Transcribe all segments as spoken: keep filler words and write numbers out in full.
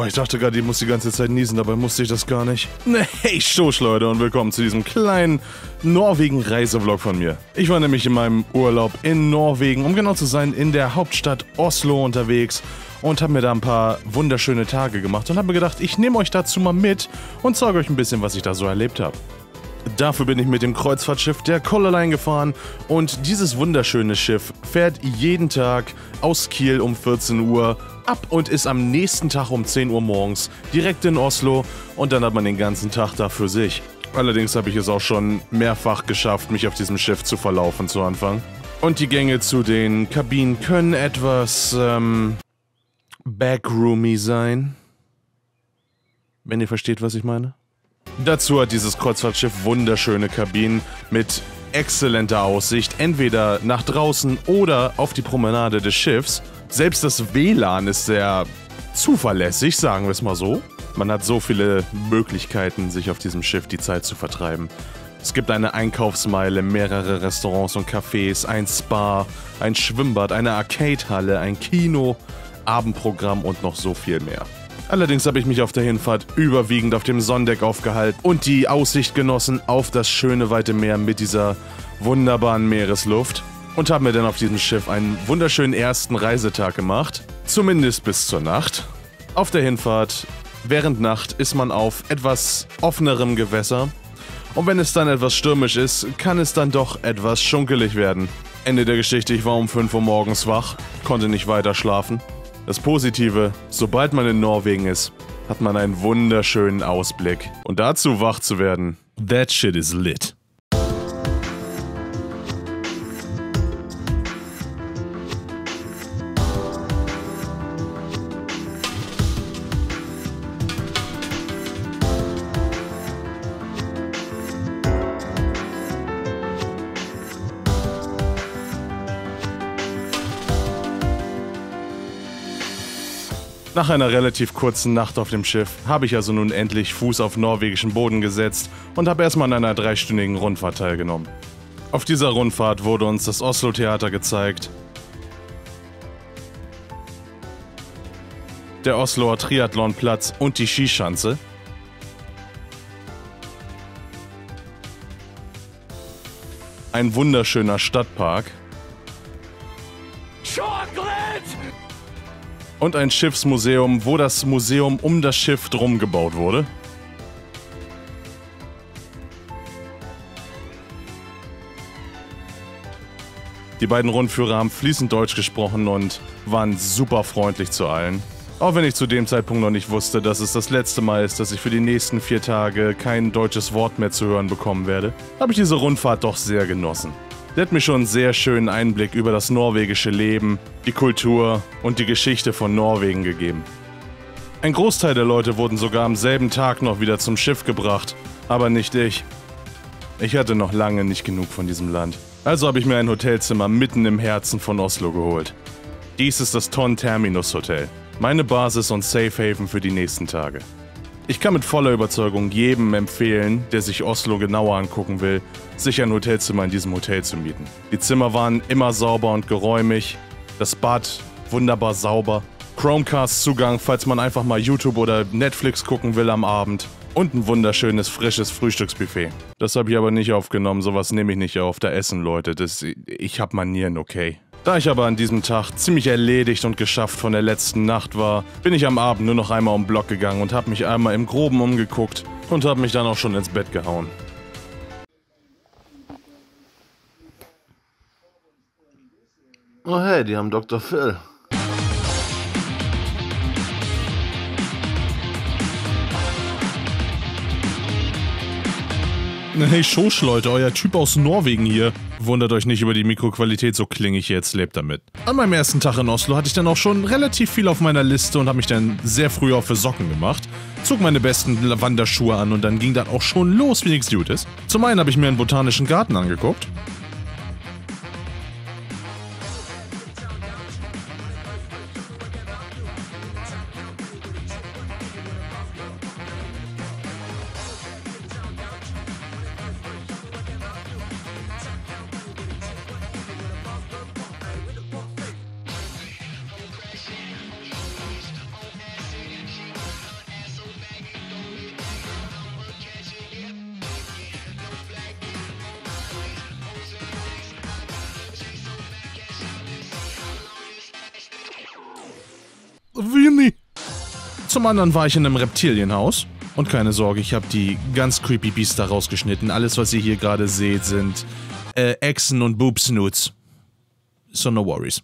ich dachte gerade, ich muss die ganze Zeit niesen, dabei musste ich das gar nicht. Hey, Stoß, Leute, und willkommen zu diesem kleinen Norwegen-Reisevlog von mir. Ich war nämlich in meinem Urlaub in Norwegen, um genau zu sein, in der Hauptstadt Oslo unterwegs und habe mir da ein paar wunderschöne Tage gemacht und habe mir gedacht, ich nehme euch dazu mal mit und zeige euch ein bisschen, was ich da so erlebt habe. Dafür bin ich mit dem Kreuzfahrtschiff der Color Line gefahren und dieses wunderschöne Schiff fährt jeden Tag aus Kiel um vierzehn Uhr ab und ist am nächsten Tag um zehn Uhr morgens direkt in Oslo und dann hat man den ganzen Tag da für sich. Allerdings habe ich es auch schon mehrfach geschafft, mich auf diesem Schiff zu verlaufen zu Anfang. Und die Gänge zu den Kabinen können etwas, ähm, backroomy sein. Wenn ihr versteht, was ich meine. Dazu hat dieses Kreuzfahrtschiff wunderschöne Kabinen mit exzellenter Aussicht, entweder nach draußen oder auf die Promenade des Schiffs. Selbst das W L A N ist sehr zuverlässig, sagen wir es mal so. Man hat so viele Möglichkeiten, sich auf diesem Schiff die Zeit zu vertreiben. Es gibt eine Einkaufsmeile, mehrere Restaurants und Cafés, ein Spa, ein Schwimmbad, eine Arcade-Halle, ein Kino, Abendprogramm und noch so viel mehr. Allerdings habe ich mich auf der Hinfahrt überwiegend auf dem Sonnendeck aufgehalten und die Aussicht genossen auf das schöne weite Meer mit dieser wunderbaren Meeresluft und habe mir dann auf diesem Schiff einen wunderschönen ersten Reisetag gemacht, zumindest bis zur Nacht. Auf der Hinfahrt, während Nacht, ist man auf etwas offenerem Gewässer und wenn es dann etwas stürmisch ist, kann es dann doch etwas schunkelig werden. Ende der Geschichte, ich war um fünf Uhr morgens wach, konnte nicht weiter schlafen. Das Positive, sobald man in Norwegen ist, hat man einen wunderschönen Ausblick. Und dazu wach zu werden, that shit is lit. Nach einer relativ kurzen Nacht auf dem Schiff habe ich also nun endlich Fuß auf norwegischen Boden gesetzt und habe erstmal an einer dreistündigen Rundfahrt teilgenommen. Auf dieser Rundfahrt wurde uns das Oslo-Theater gezeigt, der Osloer Triathlonplatz und die Skischanze, ein wunderschöner Stadtpark und ein Schiffsmuseum, wo das Museum um das Schiff drum gebaut wurde. Die beiden Rundführer haben fließend Deutsch gesprochen und waren super freundlich zu allen. Auch wenn ich zu dem Zeitpunkt noch nicht wusste, dass es das letzte Mal ist, dass ich für die nächsten vier Tage kein deutsches Wort mehr zu hören bekommen werde, habe ich diese Rundfahrt doch sehr genossen. Der hat mir schon einen sehr schönen Einblick über das norwegische Leben, die Kultur und die Geschichte von Norwegen gegeben. Ein Großteil der Leute wurden sogar am selben Tag noch wieder zum Schiff gebracht, aber nicht ich. Ich hatte noch lange nicht genug von diesem Land. Also habe ich mir ein Hotelzimmer mitten im Herzen von Oslo geholt. Dies ist das Ton Terminus Hotel, meine Basis und Safe Haven für die nächsten Tage. Ich kann mit voller Überzeugung jedem empfehlen, der sich Oslo genauer angucken will, sich ein Hotelzimmer in diesem Hotel zu mieten. Die Zimmer waren immer sauber und geräumig, das Bad wunderbar sauber, Chromecast-Zugang, falls man einfach mal YouTube oder Netflix gucken will am Abend und ein wunderschönes, frisches Frühstücksbuffet. Das habe ich aber nicht aufgenommen, sowas nehme ich nicht auf, da essen Leute, das, ich hab Manieren, okay. Da ich aber an diesem Tag ziemlich erledigt und geschafft von der letzten Nacht war, bin ich am Abend nur noch einmal um den Block gegangen und habe mich einmal im Groben umgeguckt und habe mich dann auch schon ins Bett gehauen. Oh hey, die haben Doktor Phil. Hey Schosch, Leute, euer Typ aus Norwegen hier. Wundert euch nicht über die Mikroqualität, so klinge ich jetzt, lebt damit. An meinem ersten Tag in Oslo hatte ich dann auch schon relativ viel auf meiner Liste und habe mich dann sehr früh auch für Socken gemacht. Zog meine besten Wanderschuhe an und dann ging dann auch schon los, wie nichts gut ist. Zum einen habe ich mir einen botanischen Garten angeguckt. Zum anderen war ich in einem Reptilienhaus. Und keine Sorge, ich habe die ganz creepy Biester rausgeschnitten. Alles, was ihr hier gerade seht, sind äh, Echsen und Boobsnoots. So no worries.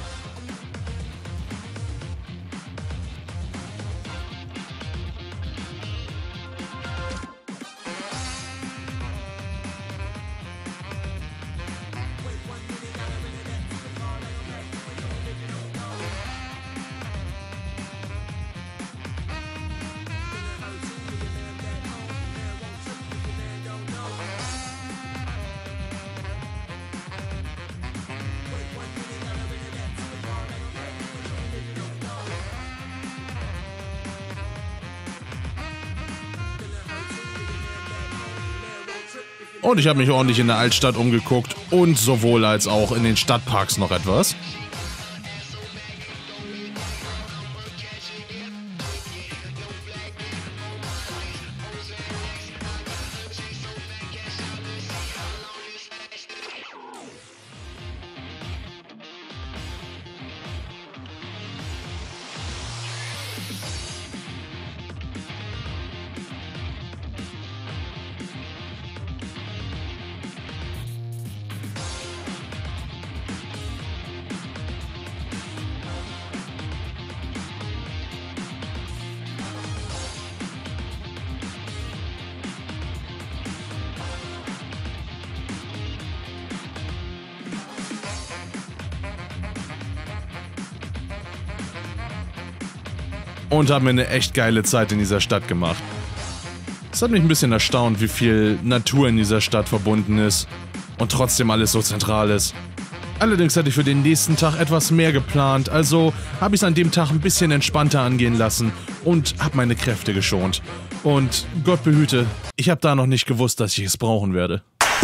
Und ich habe mich ordentlich in der Altstadt umgeguckt und sowohl als auch in den Stadtparks noch etwas. Und habe mir eine echt geile Zeit in dieser Stadt gemacht. Es hat mich ein bisschen erstaunt, wie viel Natur in dieser Stadt verbunden ist und trotzdem alles so zentral ist. Allerdings hatte ich für den nächsten Tag etwas mehr geplant, also habe ich es an dem Tag ein bisschen entspannter angehen lassen und habe meine Kräfte geschont. Und Gott behüte, ich habe da noch nicht gewusst, dass ich es brauchen werde.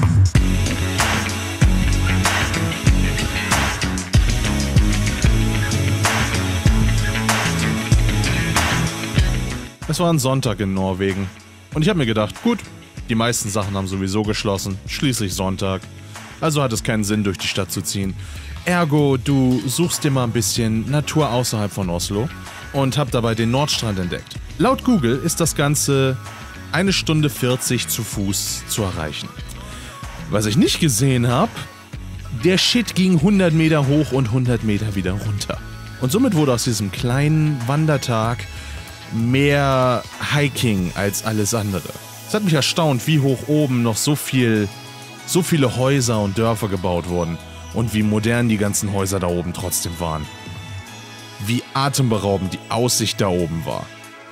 Es war ein Sonntag in Norwegen und ich habe mir gedacht, gut, die meisten Sachen haben sowieso geschlossen, schließlich Sonntag, also hat es keinen Sinn, durch die Stadt zu ziehen. Ergo, du suchst dir mal ein bisschen Natur außerhalb von Oslo und hab dabei den Nordstrand entdeckt. Laut Google ist das Ganze eine Stunde vierzig zu Fuß zu erreichen. Was ich nicht gesehen habe, der Shit ging hundert Meter hoch und hundert Meter wieder runter. Und somit wurde aus diesem kleinen Wandertag mehr Hiking als alles andere. Es hat mich erstaunt, wie hoch oben noch so viel, so viele Häuser und Dörfer gebaut wurden und wie modern die ganzen Häuser da oben trotzdem waren. Wie atemberaubend die Aussicht da oben war.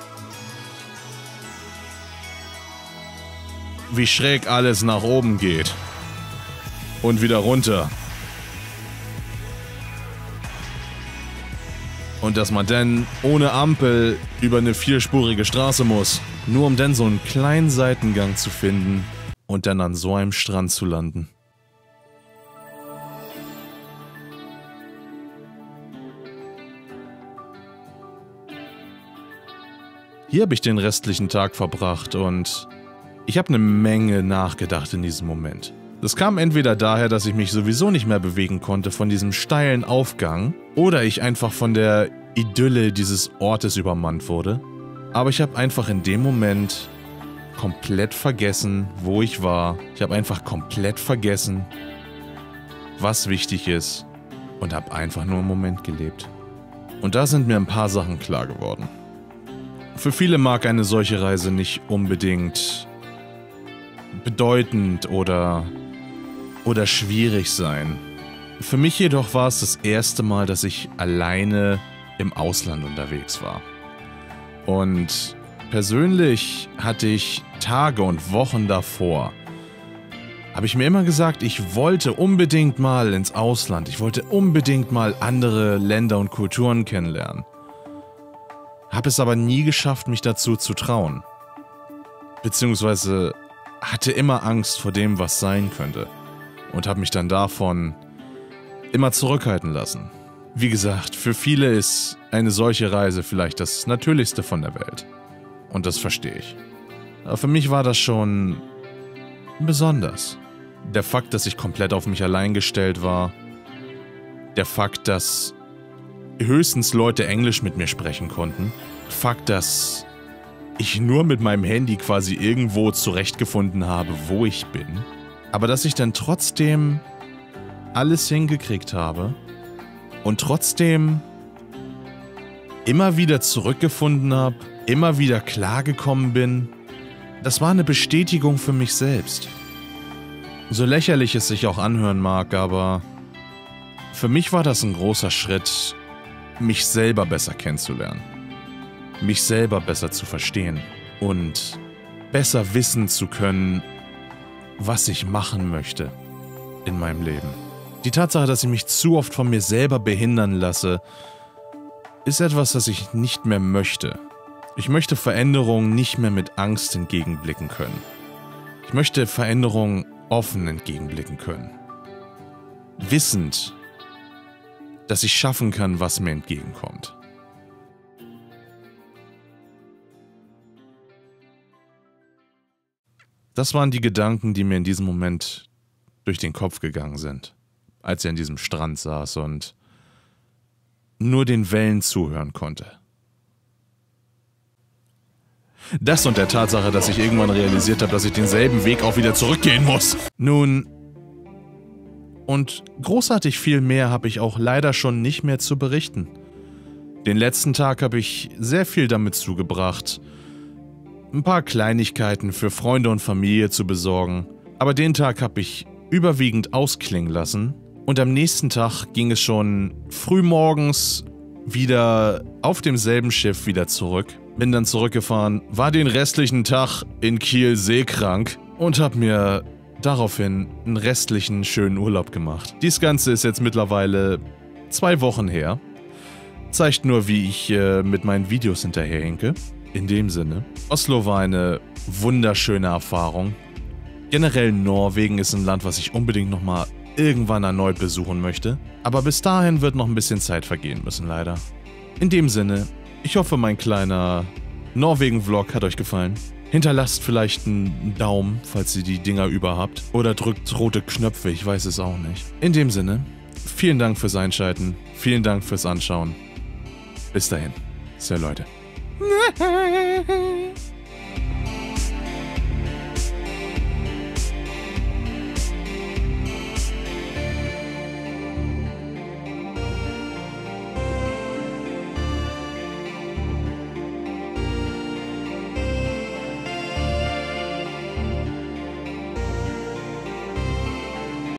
Wie schräg alles nach oben geht. Und wieder runter. Und dass man dann ohne Ampel über eine vierspurige Straße muss, nur um dann so einen kleinen Seitengang zu finden und dann an so einem Strand zu landen. Hier habe ich den restlichen Tag verbracht und ich habe eine Menge nachgedacht in diesem Moment. Das kam entweder daher, dass ich mich sowieso nicht mehr bewegen konnte von diesem steilen Aufgang oder ich einfach von der Idylle dieses Ortes übermannt wurde. Aber ich habe einfach in dem Moment komplett vergessen, wo ich war. Ich habe einfach komplett vergessen, was wichtig ist und habe einfach nur im Moment gelebt. Und da sind mir ein paar Sachen klar geworden. Für viele mag eine solche Reise nicht unbedingt bedeutend oder oder schwierig sein. Für mich jedoch war es das erste Mal, dass ich alleine im Ausland unterwegs war. Und persönlich hatte ich Tage und Wochen davor, habe ich mir immer gesagt, ich wollte unbedingt mal ins Ausland. Ich wollte unbedingt mal andere Länder und Kulturen kennenlernen. Habe es aber nie geschafft, mich dazu zu trauen. Beziehungsweise hatte immer Angst vor dem, was sein könnte. Und habe mich dann davon immer zurückhalten lassen. Wie gesagt, für viele ist eine solche Reise vielleicht das Natürlichste von der Welt. Und das verstehe ich. Aber für mich war das schon besonders. Der Fakt, dass ich komplett auf mich allein gestellt war. Der Fakt, dass höchstens Leute Englisch mit mir sprechen konnten. Fakt, dass ich nur mit meinem Handy quasi irgendwo zurechtgefunden habe, wo ich bin, aber dass ich dann trotzdem alles hingekriegt habe und trotzdem immer wieder zurückgefunden habe, immer wieder klargekommen bin, das war eine Bestätigung für mich selbst. So lächerlich es sich auch anhören mag, aber für mich war das ein großer Schritt, mich selber besser kennenzulernen, mich selber besser zu verstehen und besser wissen zu können, was ich machen möchte in meinem Leben. Die Tatsache, dass ich mich zu oft von mir selber behindern lasse, ist etwas, das ich nicht mehr möchte. Ich möchte Veränderungen nicht mehr mit Angst entgegenblicken können. Ich möchte Veränderungen offen entgegenblicken können. Wissend, dass ich schaffen kann, was mir entgegenkommt. Das waren die Gedanken, die mir in diesem Moment durch den Kopf gegangen sind, als er an diesem Strand saß und nur den Wellen zuhören konnte. Das und der Tatsache, dass ich irgendwann realisiert habe, dass ich denselben Weg auch wieder zurückgehen muss. Nun, und großartig viel mehr habe ich auch leider schon nicht mehr zu berichten. Den letzten Tag habe ich sehr viel damit zugebracht, ein paar Kleinigkeiten für Freunde und Familie zu besorgen, aber den Tag habe ich überwiegend ausklingen lassen und am nächsten Tag ging es schon frühmorgens wieder auf demselben Schiff wieder zurück. Bin dann zurückgefahren, war den restlichen Tag in Kiel seekrank und hab mir daraufhin einen restlichen schönen Urlaub gemacht. Dies Ganze ist jetzt mittlerweile zwei Wochen her. Zeigt nur, wie ich äh, mit meinen Videos hinterherhinke. In dem Sinne, Oslo war eine wunderschöne Erfahrung. Generell Norwegen ist ein Land, was ich unbedingt nochmal irgendwann erneut besuchen möchte. Aber bis dahin wird noch ein bisschen Zeit vergehen müssen, leider. In dem Sinne, ich hoffe, mein kleiner Norwegen-Vlog hat euch gefallen. Hinterlasst vielleicht einen Daumen, falls ihr die Dinger über habt. Oder drückt rote Knöpfe, ich weiß es auch nicht. In dem Sinne, vielen Dank fürs Einschalten. Vielen Dank fürs Anschauen. Bis dahin. Sehr Leute.